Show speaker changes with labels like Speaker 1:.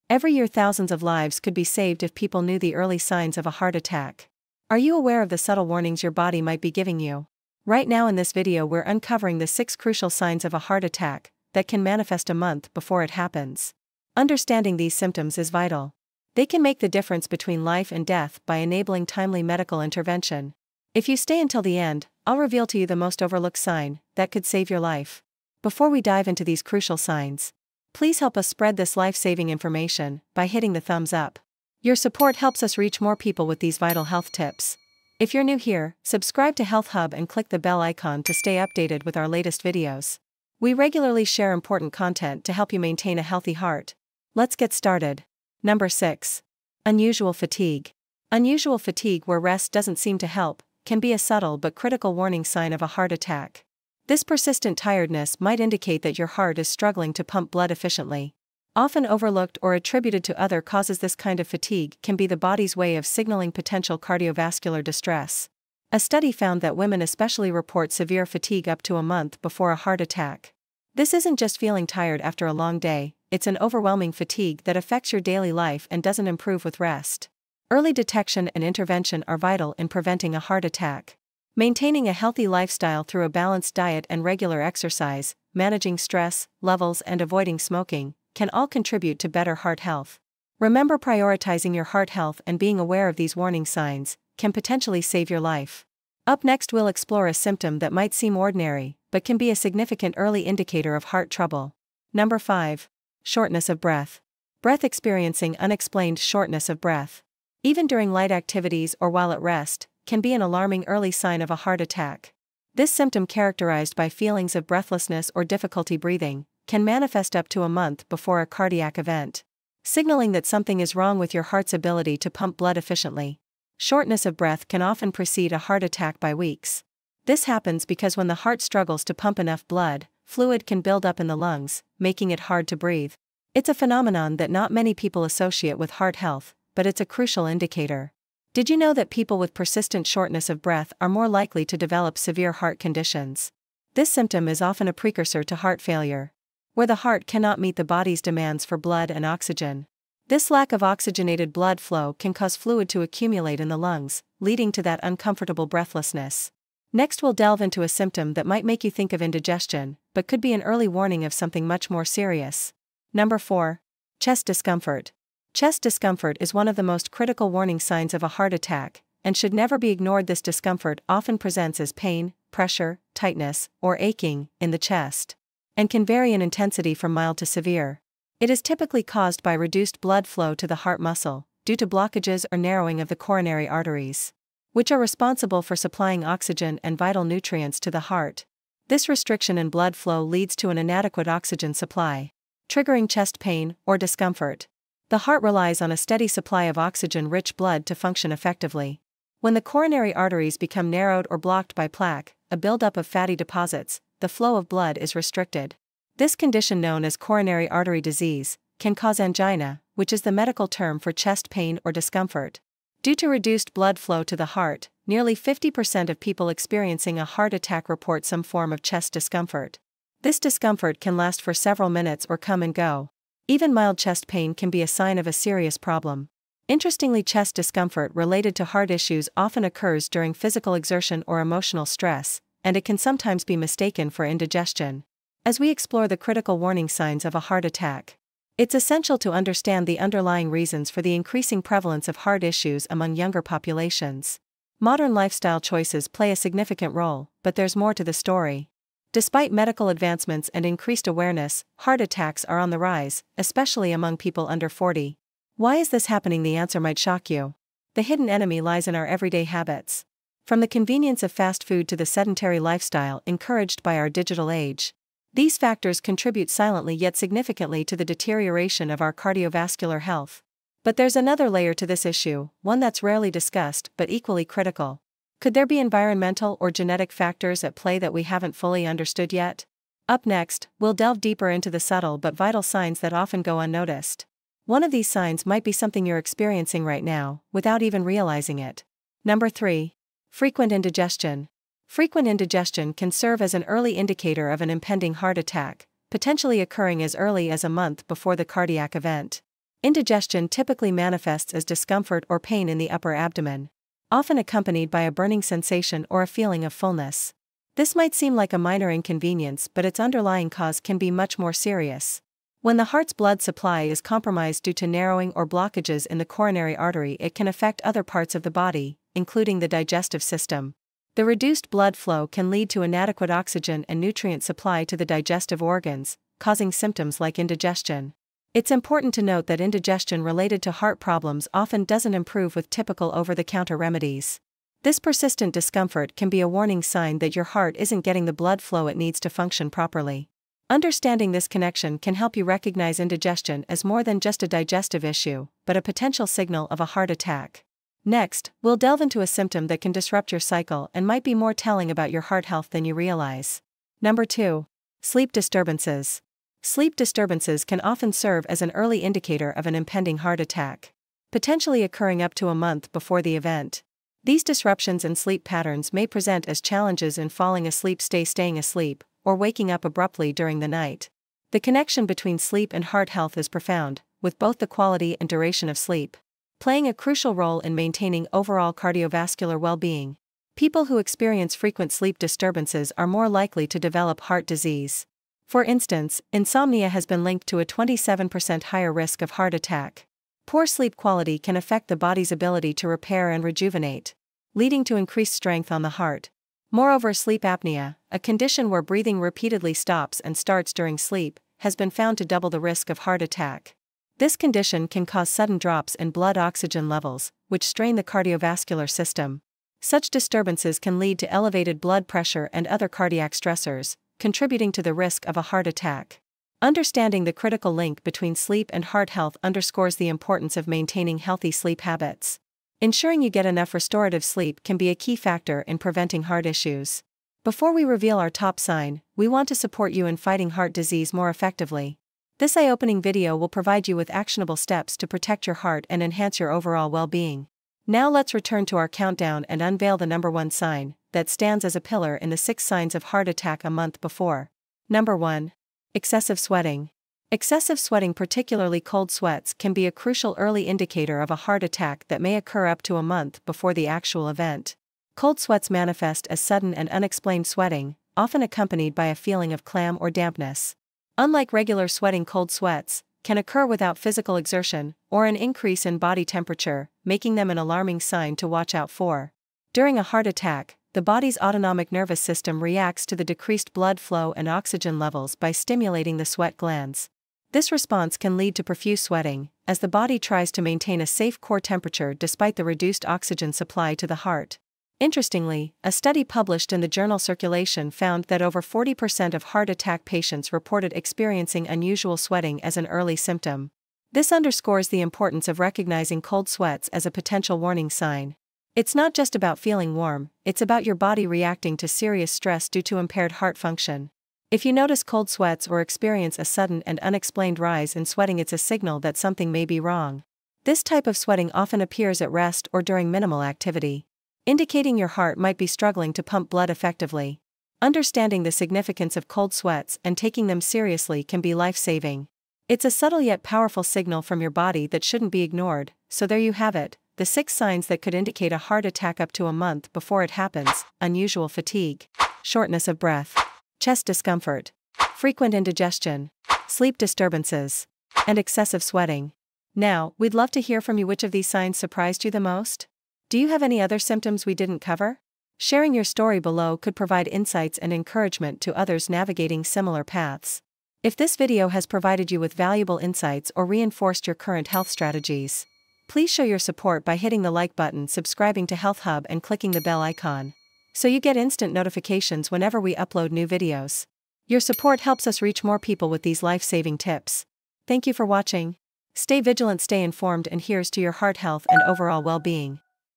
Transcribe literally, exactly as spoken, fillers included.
Speaker 1: Every year thousands of lives could be saved if people knew the early signs of a heart attack. Are you aware of the subtle warnings your body might be giving you? Right now in this video we're uncovering the six crucial signs of a heart attack that can manifest a month before it happens. Understanding these symptoms is vital. They can make the difference between life and death by enabling timely medical intervention. If you stay until the end, I'll reveal to you the most overlooked sign that could save your life. Before we dive into these crucial signs, please help us spread this life-saving information by hitting the thumbs up. Your support helps us reach more people with these vital health tips. If you're new here, subscribe to Health Hub and click the bell icon to stay updated with our latest videos. We regularly share important content to help you maintain a healthy heart. Let's get started. Number six. Unusual fatigue. Unusual fatigue where rest doesn't seem to help can be a subtle but critical warning sign of a heart attack. This persistent tiredness might indicate that your heart is struggling to pump blood efficiently. Often overlooked or attributed to other causes, this kind of fatigue can be the body's way of signaling potential cardiovascular distress. A study found that women especially report severe fatigue up to a month before a heart attack. This isn't just feeling tired after a long day, it's an overwhelming fatigue that affects your daily life and doesn't improve with rest. Early detection and intervention are vital in preventing a heart attack. Maintaining a healthy lifestyle through a balanced diet and regular exercise, managing stress levels and avoiding smoking, can all contribute to better heart health. Remember, prioritizing your heart health and being aware of these warning signs can potentially save your life. Up next, we'll explore a symptom that might seem ordinary, but can be a significant early indicator of heart trouble. Number five. Shortness of breath. Breath experiencing unexplained shortness of breath, even during light activities or while at rest, can be an alarming early sign of a heart attack. This symptom, characterized by feelings of breathlessness or difficulty breathing, can manifest up to a month before a cardiac event, signaling that something is wrong with your heart's ability to pump blood efficiently. Shortness of breath can often precede a heart attack by weeks. This happens because when the heart struggles to pump enough blood, fluid can build up in the lungs, making it hard to breathe. It's a phenomenon that not many people associate with heart health, but it's a crucial indicator. Did you know that people with persistent shortness of breath are more likely to develop severe heart conditions? This symptom is often a precursor to heart failure, where the heart cannot meet the body's demands for blood and oxygen. This lack of oxygenated blood flow can cause fluid to accumulate in the lungs, leading to that uncomfortable breathlessness. Next, we'll delve into a symptom that might make you think of indigestion, but could be an early warning of something much more serious. Number four. Chest discomfort. Chest discomfort is one of the most critical warning signs of a heart attack, and should never be ignored. This discomfort often presents as pain, pressure, tightness, or aching in the chest, and can vary in intensity from mild to severe. It is typically caused by reduced blood flow to the heart muscle, due to blockages or narrowing of the coronary arteries, which are responsible for supplying oxygen and vital nutrients to the heart. This restriction in blood flow leads to an inadequate oxygen supply, triggering chest pain or discomfort. The heart relies on a steady supply of oxygen-rich blood to function effectively. When the coronary arteries become narrowed or blocked by plaque, a buildup of fatty deposits, the flow of blood is restricted. This condition, known as coronary artery disease, can cause angina, which is the medical term for chest pain or discomfort. Due to reduced blood flow to the heart, nearly fifty percent of people experiencing a heart attack report some form of chest discomfort. This discomfort can last for several minutes or come and go. Even mild chest pain can be a sign of a serious problem. Interestingly, chest discomfort related to heart issues often occurs during physical exertion or emotional stress, and it can sometimes be mistaken for indigestion. As we explore the critical warning signs of a heart attack, it's essential to understand the underlying reasons for the increasing prevalence of heart issues among younger populations. Modern lifestyle choices play a significant role, but there's more to the story. Despite medical advancements and increased awareness, heart attacks are on the rise, especially among people under forty. Why is this happening? The answer might shock you. The hidden enemy lies in our everyday habits. From the convenience of fast food to the sedentary lifestyle encouraged by our digital age, these factors contribute silently yet significantly to the deterioration of our cardiovascular health. But there's another layer to this issue, one that's rarely discussed but equally critical. Could there be environmental or genetic factors at play that we haven't fully understood yet? Up next, we'll delve deeper into the subtle but vital signs that often go unnoticed. One of these signs might be something you're experiencing right now, without even realizing it. Number three. Frequent indigestion. Frequent indigestion can serve as an early indicator of an impending heart attack, potentially occurring as early as a month before the cardiac event. Indigestion typically manifests as discomfort or pain in the upper abdomen, often accompanied by a burning sensation or a feeling of fullness. This might seem like a minor inconvenience, but its underlying cause can be much more serious. When the heart's blood supply is compromised due to narrowing or blockages in the coronary artery, it can affect other parts of the body, including the digestive system. The reduced blood flow can lead to inadequate oxygen and nutrient supply to the digestive organs, causing symptoms like indigestion. It's important to note that indigestion related to heart problems often doesn't improve with typical over-the-counter remedies. This persistent discomfort can be a warning sign that your heart isn't getting the blood flow it needs to function properly. Understanding this connection can help you recognize indigestion as more than just a digestive issue, but a potential signal of a heart attack. Next, we'll delve into a symptom that can disrupt your cycle and might be more telling about your heart health than you realize. Number two. Sleep disturbances. Sleep disturbances can often serve as an early indicator of an impending heart attack, potentially occurring up to a month before the event. These disruptions in sleep patterns may present as challenges in falling asleep, stay staying asleep, or waking up abruptly during the night. The connection between sleep and heart health is profound, with both the quality and duration of sleep playing a crucial role in maintaining overall cardiovascular well-being. People who experience frequent sleep disturbances are more likely to develop heart disease. For instance, insomnia has been linked to a twenty-seven percent higher risk of heart attack. Poor sleep quality can affect the body's ability to repair and rejuvenate, leading to increased strength on the heart. Moreover, sleep apnea, a condition where breathing repeatedly stops and starts during sleep, has been found to double the risk of heart attack. This condition can cause sudden drops in blood oxygen levels, which strain the cardiovascular system. Such disturbances can lead to elevated blood pressure and other cardiac stressors, contributing to the risk of a heart attack. Understanding the critical link between sleep and heart health underscores the importance of maintaining healthy sleep habits. Ensuring you get enough restorative sleep can be a key factor in preventing heart issues. Before we reveal our top sign, we want to support you in fighting heart disease more effectively. This eye-opening video will provide you with actionable steps to protect your heart and enhance your overall well-being. Now let's return to our countdown and unveil the number one sign that stands as a pillar in the six signs of heart attack a month before. Number one. Excessive sweating. Excessive sweating, particularly cold sweats, can be a crucial early indicator of a heart attack that may occur up to a month before the actual event. Cold sweats manifest as sudden and unexplained sweating, often accompanied by a feeling of clam or dampness. Unlike regular sweating, cold sweats can occur without physical exertion or an increase in body temperature, making them an alarming sign to watch out for. During a heart attack, the body's autonomic nervous system reacts to the decreased blood flow and oxygen levels by stimulating the sweat glands. This response can lead to profuse sweating, as the body tries to maintain a safe core temperature despite the reduced oxygen supply to the heart. Interestingly, a study published in the journal Circulation found that over forty percent of heart attack patients reported experiencing unusual sweating as an early symptom. This underscores the importance of recognizing cold sweats as a potential warning sign. It's not just about feeling warm, it's about your body reacting to serious stress due to impaired heart function. If you notice cold sweats or experience a sudden and unexplained rise in sweating, it's a signal that something may be wrong. This type of sweating often appears at rest or during minimal activity, indicating your heart might be struggling to pump blood effectively. Understanding the significance of cold sweats and taking them seriously can be life-saving. It's a subtle yet powerful signal from your body that shouldn't be ignored. So there you have it, the six signs that could indicate a heart attack up to a month before it happens: unusual fatigue, shortness of breath, chest discomfort, frequent indigestion, sleep disturbances, and excessive sweating. Now, we'd love to hear from you. Which of these signs surprised you the most? Do you have any other symptoms we didn't cover? Sharing your story below could provide insights and encouragement to others navigating similar paths. If this video has provided you with valuable insights or reinforced your current health strategies, please show your support by hitting the like button, subscribing to Health Hub, and clicking the bell icon, so you get instant notifications whenever we upload new videos. Your support helps us reach more people with these life-saving tips. Thank you for watching. Stay vigilant, stay informed, and here's to your heart health and overall well-being.